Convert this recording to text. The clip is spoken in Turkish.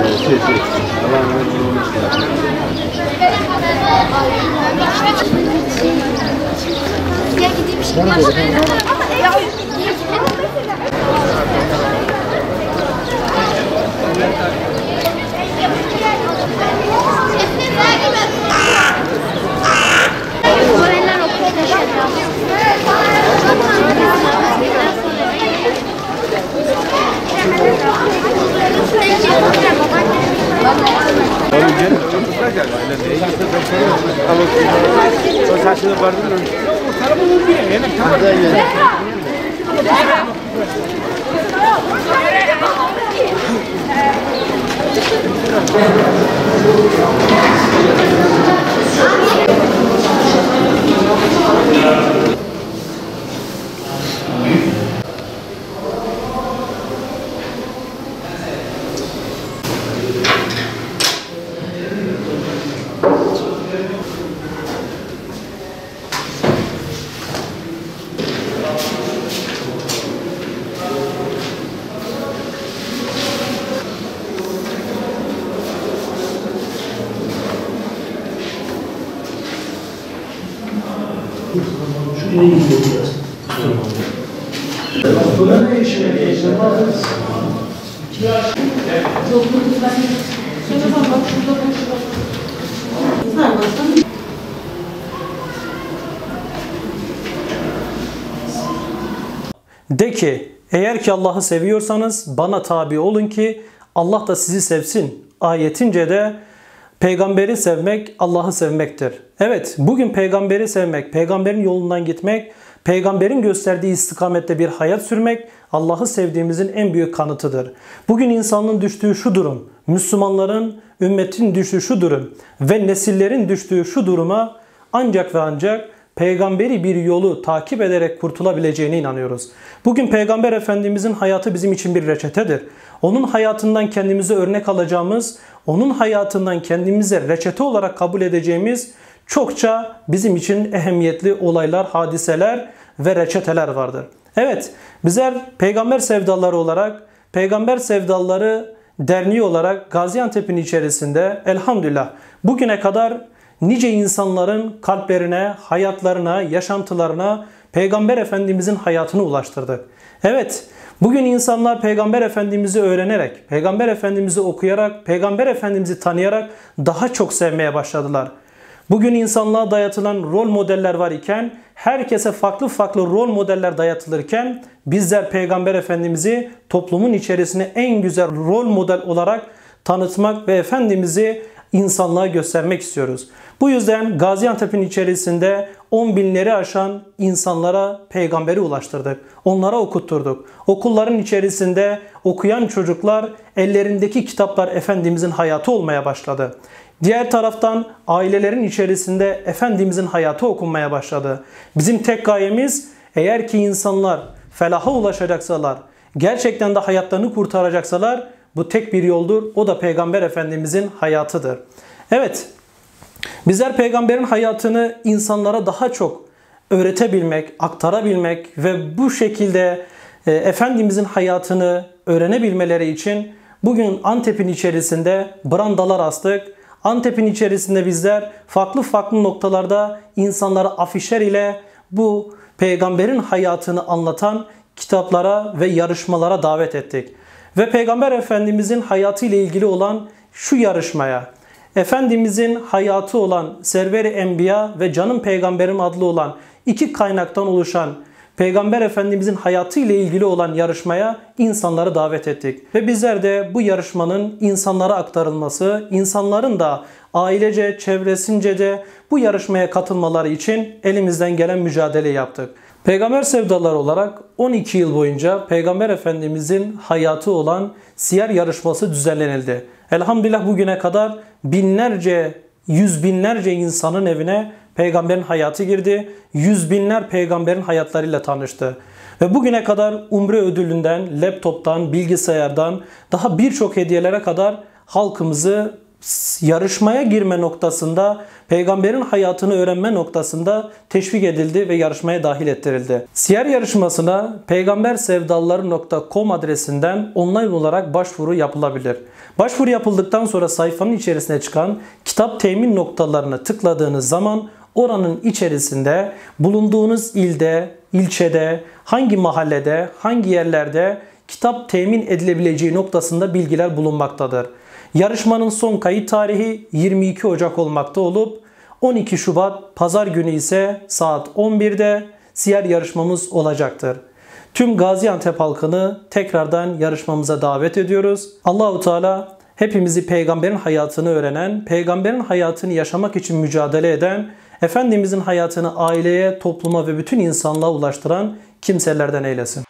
Şuraya gidiyoruz. Burada ne işe yarayacağız? De ki, eğer ki Allah'ı seviyorsanız bana tabi olun ki Allah da sizi sevsin. Ayetince de peygamberi sevmek Allah'ı sevmektir. Evet, bugün peygamberi sevmek, peygamberin yolundan gitmek, peygamberin gösterdiği istikamette bir hayat sürmek Allah'ı sevdiğimizin en büyük kanıtıdır. Bugün insanlığın düştüğü şu durum, Müslümanların, ümmetin düştüğü şu durum ve nesillerin düştüğü şu duruma ancak ve ancak peygamberi bir yolu takip ederek kurtulabileceğine inanıyoruz. Bugün Peygamber Efendimizin hayatı bizim için bir reçetedir. Onun hayatından kendimize örnek alacağımız, onun hayatından kendimize reçete olarak kabul edeceğimiz çokça bizim için ehemmiyetli olaylar, hadiseler ve reçeteler vardır. Evet, bizler peygamber sevdaları olarak, peygamber sevdaları derneği olarak Gaziantep'in içerisinde elhamdülillah bugüne kadar nice insanların kalplerine, hayatlarına, yaşantılarına Peygamber Efendimizin hayatını ulaştırdık. Evet, bugün insanlar Peygamber Efendimiz'i öğrenerek, Peygamber Efendimiz'i okuyarak, Peygamber Efendimiz'i tanıyarak daha çok sevmeye başladılar. Bugün insanlığa dayatılan rol modeller var iken, herkese farklı farklı rol modeller dayatılırken bizler Peygamber Efendimiz'i toplumun içerisine en güzel rol model olarak tanıtmak ve Efendimiz'i insanlığa göstermek istiyoruz. Bu yüzden Gaziantep'in içerisinde 10 binleri aşan insanlara peygamberi ulaştırdık. Onlara okutturduk. Okulların içerisinde okuyan çocuklar ellerindeki kitaplar Efendimizin hayatı olmaya başladı. Diğer taraftan ailelerin içerisinde Efendimizin hayatı okunmaya başladı. Bizim tek gayemiz eğer ki insanlar felaha ulaşacaksalar, gerçekten de hayatlarını kurtaracaksalar bu tek bir yoldur. O da Peygamber Efendimizin hayatıdır. Evet, bizler peygamberin hayatını insanlara daha çok öğretebilmek, aktarabilmek ve bu şekilde Efendimizin hayatını öğrenebilmeleri için bugün Antep'in içerisinde brandalar astık. Antep'in içerisinde bizler farklı farklı noktalarda insanlara afişler ile bu peygamberin hayatını anlatan kitaplara ve yarışmalara davet ettik. Ve Peygamber Efendimizin hayatı ile ilgili olan şu yarışmaya, Efendimizin hayatı olan Server-i Enbiya ve Canım Peygamberim adlı olan iki kaynaktan oluşan Peygamber Efendimizin hayatı ile ilgili olan yarışmaya insanları davet ettik. Ve bizler de bu yarışmanın insanlara aktarılması, insanların da ailece, çevresince de bu yarışmaya katılmaları için elimizden gelen mücadele yaptık. Peygamber sevdaları olarak 12 yıl boyunca Peygamber Efendimizin hayatı olan siyer yarışması düzenlenildi. Elhamdülillah bugüne kadar binlerce, yüz binlerce insanın evine peygamberin hayatı girdi. Yüz binler peygamberin hayatlarıyla tanıştı. Ve bugüne kadar umre ödülünden, laptoptan, bilgisayardan daha birçok hediyelere kadar halkımızı yarışmaya girme noktasında, peygamberin hayatını öğrenme noktasında teşvik edildi ve yarışmaya dahil ettirildi. Siyer yarışmasına peygambersevdalıları.com adresinden online olarak başvuru yapılabilir. Başvuru yapıldıktan sonra sayfanın içerisine çıkan kitap temin noktalarını tıkladığınız zaman oranın içerisinde bulunduğunuz ilde, ilçede, hangi mahallede, hangi yerlerde kitap temin edilebileceği noktasında bilgiler bulunmaktadır. Yarışmanın son kayıt tarihi 22 Ocak olmakta olup 12 Şubat Pazar günü ise saat 11'de siyer yarışmamız olacaktır. Tüm Gaziantep halkını tekrardan yarışmamıza davet ediyoruz. Allahu Teala hepimizi peygamberin hayatını öğrenen, peygamberin hayatını yaşamak için mücadele eden, Efendimizin hayatını aileye, topluma ve bütün insanlığa ulaştıran kimselerden eylesin.